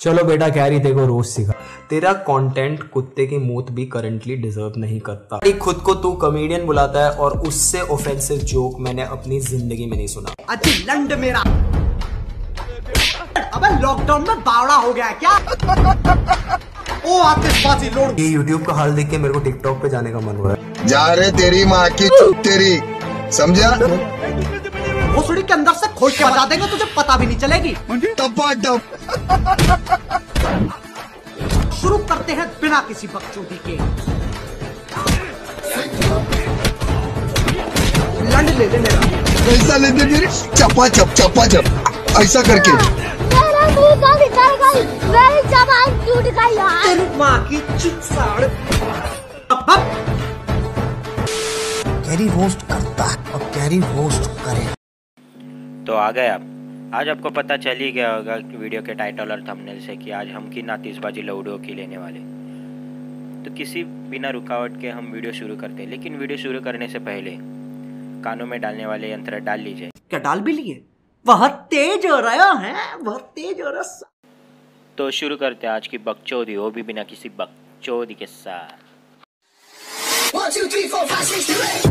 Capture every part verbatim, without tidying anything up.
चलो बेटा कैरी तेरे को रोज सिखा। तेरा कंटेंट कुत्ते की मूत भी करंटली डिजर्व नहीं करता। खुद को तू कॉमेडियन बुलाता है और उससे ऑफेंसिव जोक मैंने अपनी जिंदगी में नहीं सुना। अजी लंड मेरा। अबे लॉकडाउन में बावड़ा हो गया क्या? ओ आतिशबाजी लोड। ये यूट्यूब का हाल देख के मेरे को टिकटॉक पे जाने का मन हुआ है। जा रे तेरी माँ की तेरी, समझा? भोसड़ी के अंदर से खोल के बजा देंगे, तुझे पता भी नहीं चलेगी। शुरू करते हैं बिना किसी बकचोदी के। लंड ले ले मेरा। पैसा ले दे मेरे, चपा चप चपा चप ऐसा करके। मेरा मुंह का निकाल गई, मेरी जबान टूट गई यार। तेरी माँ की चिकसाड़। कैरी रोस्ट करता है और कैरी रोस्ट करे। तो आ गए आप। आज आपको पता चल ही गया होगा वीडियो के टाइटल और थंबनेल से कि आज हम किन आतिशबाजी लौड़ों की लेने वाले। तो किसी बिना रुकावट के हम वीडियो शुरू करते हैं, लेकिन वीडियो शुरू करने से पहले कानों में डालने वाले यंत्र डाल लीजिए। क्या डाल भी लिए? बहुत तेज हो रहा है, बहुत तेज हो रहा। तो शुरू करते हैं आज की बकचोदी, वो भी बिना किसी बकचोदी के साथ। One, two, three, four, five, six, seven, eight.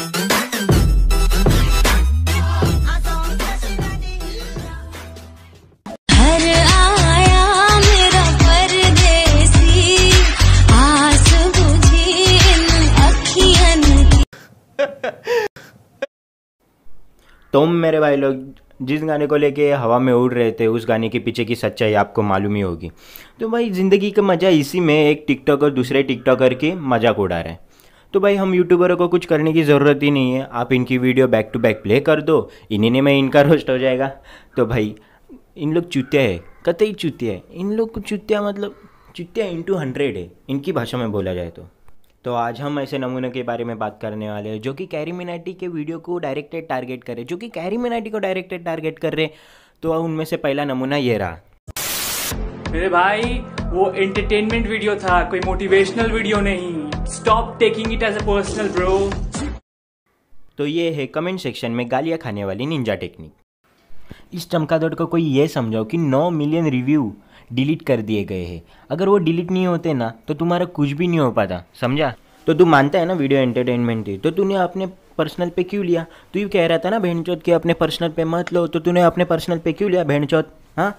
तुम मेरे भाई लोग जिस गाने को लेके हवा में उड़ रहे थे, उस गाने के पीछे की सच्चाई आपको मालूम ही होगी। तो भाई ज़िंदगी का मज़ा इसी में, एक टिकटॉकर दूसरे टिकटॉकर की मजाक उड़ा रहे हैं। तो भाई हम यूट्यूबरों को कुछ करने की ज़रूरत ही नहीं है, आप इनकी video back to back play कर दो, इन्हीं में इनका रोस्ट हो जाएगा। तो भाई इन लोग चुतिया है, कतई चुतिया है। इन लोग को चुतिया मतलब चुतिया इंटू हंड्रेड है इनकी भाषा में बोला जाए तो। तो आज हम ऐसे नमूनों के बारे में बात करने वाले हैं जो कि कैरी मिनाटी के वीडियो को डायरेक्टेड टारगेट करे, जो कि कैरी मिनाटी को डायरेक्टेड टारगेट कर रहे। तो उनमें से पहला नमूना ये रहा। मेरे भाई वो एंटरटेनमेंट वीडियो था, कोई मोटिवेशनल वीडियो नहीं। Stop taking it as a personal bro. तो ये है कमेंट सेक्शन में गालियाँ खाने वाली निंजा टेक्निक। इस चमकादड़ को कोई ये समझाओ कि नौ मिलियन रिव्यू डिलीट कर दिए गए हैं। अगर वो डिलीट नहीं होते ना तो तुम्हारा कुछ भी नहीं हो पाता, समझा? तो तू मानता है ना वीडियो एंटरटेनमेंट थी, तो तूने अपने पर्सनल पे क्यों लिया? तू ये कह रहा था ना बहनचोद कि अपने पर्सनल पे मत लो, तो तूने अपने पर्सनल पे क्यों लिया बहनचोद? हाँ।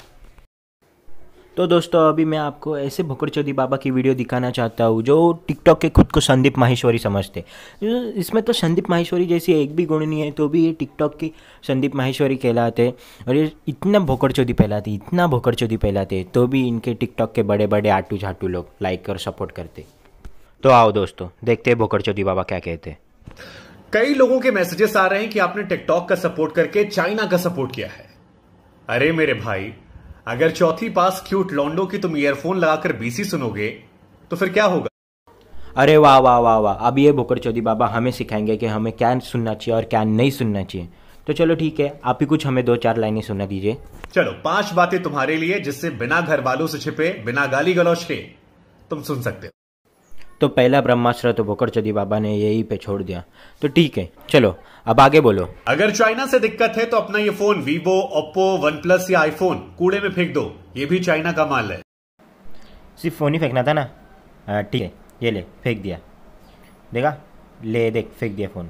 तो दोस्तों अभी मैं आपको ऐसे भोकरचोदी बाबा की वीडियो दिखाना चाहता हूँ जो टिकटॉक के खुद को संदीप माहेश्वरी समझते। इसमें तो संदीप माहेश्वरी जैसी एक भी गुण नहीं है, तो भी ये टिकटॉक की संदीप माहेश्वरी कहलाते। और ये इतना भोकरचोदी फैलाते, इतना भोकरचोदी फैलाते, तो भी इनके टिकटॉक के बड़े बड़े आटू झाटू लोग लाइक और सपोर्ट करते। तो आओ दोस्तों देखते हैं भोकरचोदी बाबा क्या कहते हैं। कई लोगों के मैसेजेस आ रहे हैं कि आपने टिकटॉक का सपोर्ट करके चाइना का सपोर्ट किया है। अरे मेरे भाई, अगर चौथी पास क्यूट लॉन्डो की तुम ईयरफोन लगाकर बीसी सुनोगे तो फिर क्या होगा? अरे वाह वाह वाह वाह, अब ये भोकरचोदी बाबा हमें सिखाएंगे कि हमें क्या सुनना चाहिए और क्या नहीं सुनना चाहिए। तो चलो ठीक है, आप ही कुछ हमें दो चार लाइनें सुना दीजिए। चलो पांच बातें तुम्हारे लिए जिससे बिना घर वालों से छिपे, बिना गाली गलौज के तुम सुन सकते हो। तो पहला ब्रह्मास्त्र तो भोकरचोदी बाबा ने यही पे छोड़ दिया। तो ठीक है चलो अब आगे बोलो। अगर चाइना से दिक्कत है तो अपना ये phone Vivo, Oppo, OnePlus या आईफोन कूड़े में फेंक दो, ये भी चाइना का माल है। सिर्फ फोन ही फेंकना था ना? ठीक है, ये ले फेंक दिया, देखा? ले देख फेंक दिया फोन।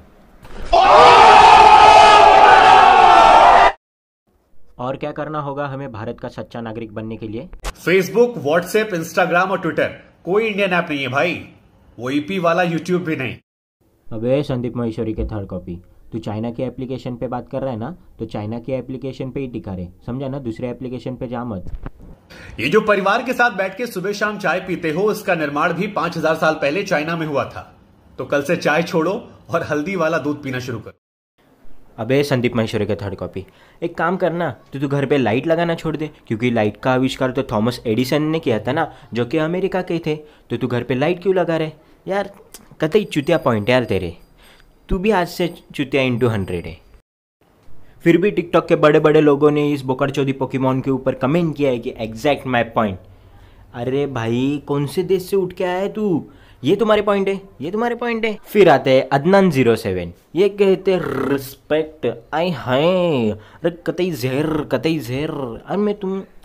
और क्या करना होगा हमें भारत का सच्चा नागरिक बनने के लिए? फेसबुक, व्हाट्सएप, इंस्टाग्राम और ट्विटर, कोई इंडियन ऐप नहीं है भाई। वो ईपी वाला यूट्यूब भी नहीं। अबे संदीप महेश्वरी के थर्ड कॉपी, तू चाइना की एप्लीकेशन पे बात कर रहा है ना, तो चाइना की एप्लीकेशन पे ही टिका रहे, समझा ना? दूसरे एप्लीकेशन पे जा मत। ये जो परिवार के साथ बैठ के सुबह शाम चाय पीते हो, इसका निर्माण भी पांच हजार साल पहले चाइना में हुआ था। तो कल से चाय छोड़ो और हल्दी वाला दूध पीना शुरू करो। अबे संदीप महेश्वरी के थर्ड कॉपी, एक काम करना, तो तू घर पे लाइट लगाना छोड़ दे, क्योंकि लाइट का आविष्कार तो थॉमस एडिसन ने किया था ना, जो कि अमेरिका के थे। तो तू घर पे लाइट क्यों लगा रहे यार? कतई चुतिया पॉइंट यार तेरे। तू भी आज से चुतिया इंटू हंड्रेड है। फिर भी टिकटॉक के बड़े बड़े लोगों ने इस बोकरचोदी पोकेमॉन के ऊपर कमेंट किया है कि एग्जैक्ट माई पॉइंट। अरे भाई कौन से देश से उठ के आया है तू? ये तुम्हारे पॉइंट है, ये तुम्हारे पॉइंट है। फिर आते हैं अदनान जीरो सेवन, ये कहते रिस्पेक्ट। आई हाय, अरे कतई जहर, कतई जहर। अरे मैं तुम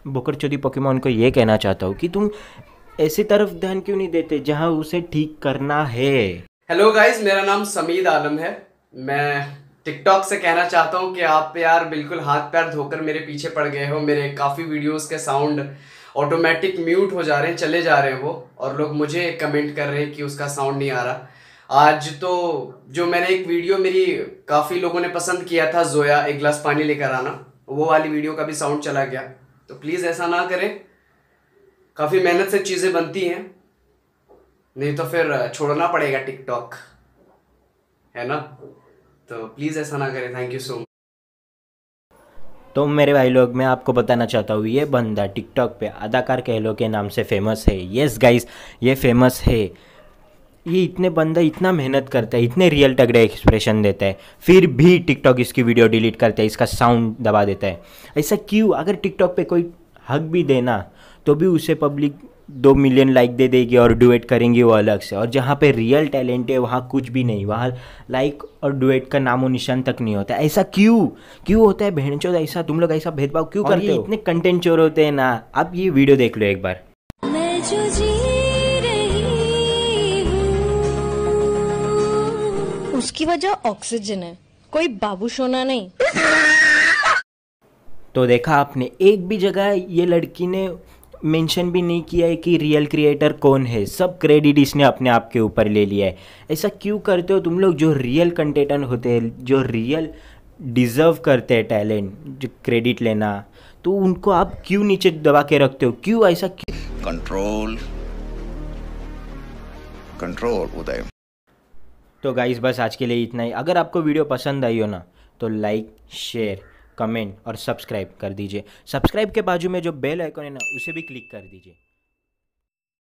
बोकरचोदी पोकेमॉन को ये कहना चाहता हूँ कि तुम ऐसी तरफ ध्यान क्यों नहीं देते जहाँ उसे ठीक करना है। हेलो गाइज, मेरा नाम समीद आलम है। मैं टिकटॉक से कहना चाहता हूँ कि आप यार बिल्कुल हाथ पैर धोकर मेरे पीछे पड़ गए हो। मेरे काफ़ी वीडियोस के साउंड ऑटोमेटिक म्यूट हो जा रहे हैं, चले जा रहे हैं वो, और लोग मुझे कमेंट कर रहे हैं कि उसका साउंड नहीं आ रहा। आज तो जो मैंने एक वीडियो मेरी काफ़ी लोगों ने पसंद किया था, जोया एक गिलास पानी लेकर आना, वो वाली वीडियो का भी साउंड चला गया। तो प्लीज़ ऐसा ना करें, काफ़ी मेहनत से चीज़ें बनती हैं, नहीं तो फिर छोड़ना पड़ेगा टिकटॉक, है ना। तो प्लीज़ ऐसा ना करें। Thank you so much. तो मेरे भाई लोग, मैं आपको बताना चाहता हूँ, ये बंदा टिकटॉक पे अदाकार कह लो के नाम से फेमस है। यस गाइस, ये फेमस है। ये इतने बंदा इतना मेहनत करता है, इतने रियल तगड़े एक्सप्रेशन देता है, फिर भी टिकटॉक इसकी वीडियो डिलीट करता है, इसका साउंड दबा देता है। ऐसा क्यों? अगर टिकटॉक पे कोई हक भी देना तो भी उसे पब्लिक दो मिलियन लाइक दे देगी और डुएट करेंगी वो अलग से। और जहाँ पे रियल टैलेंट है वहाँ कुछ भी नहीं, वहाँ लाइक और डुएट का नामो निशान तक नहीं होता। ऐसा क्यों क्यों होता है बहनचोद? ऐसा तुम लोग ऐसा भेदभाव क्यों करते हो? इतने कंटेंट चोर होते हैं ना। आप ये वीडियो देख लो एक बार। मैं जो जी रही हूँ, उसकी वजह ऑक्सीजन है, कोई बाबू सोना नहीं। तो देखा आपने, एक भी जगह ये लड़की ने मेंशन भी नहीं किया है कि रियल क्रिएटर कौन है। सब क्रेडिट इसने अपने आप के ऊपर ले लिया है। ऐसा क्यों करते हो तुम लोग? जो रियल कंटेंट होते हैं, जो रियल डिज़र्व करते हैं टैलेंट, जो क्रेडिट लेना, तो उनको आप क्यों नीचे दबा के रखते हो? क्यों ऐसा क्यों? Control control Uday. तो गाइस, बस आज के लिए इतना ही। अगर आपको वीडियो पसंद आई हो ना तो लाइक, शेयर, कमेंट और सब्सक्राइब कर दीजिए। सब्सक्राइब के बाजू में जो बेल आइकन है ना, उसे भी क्लिक कर दीजिए।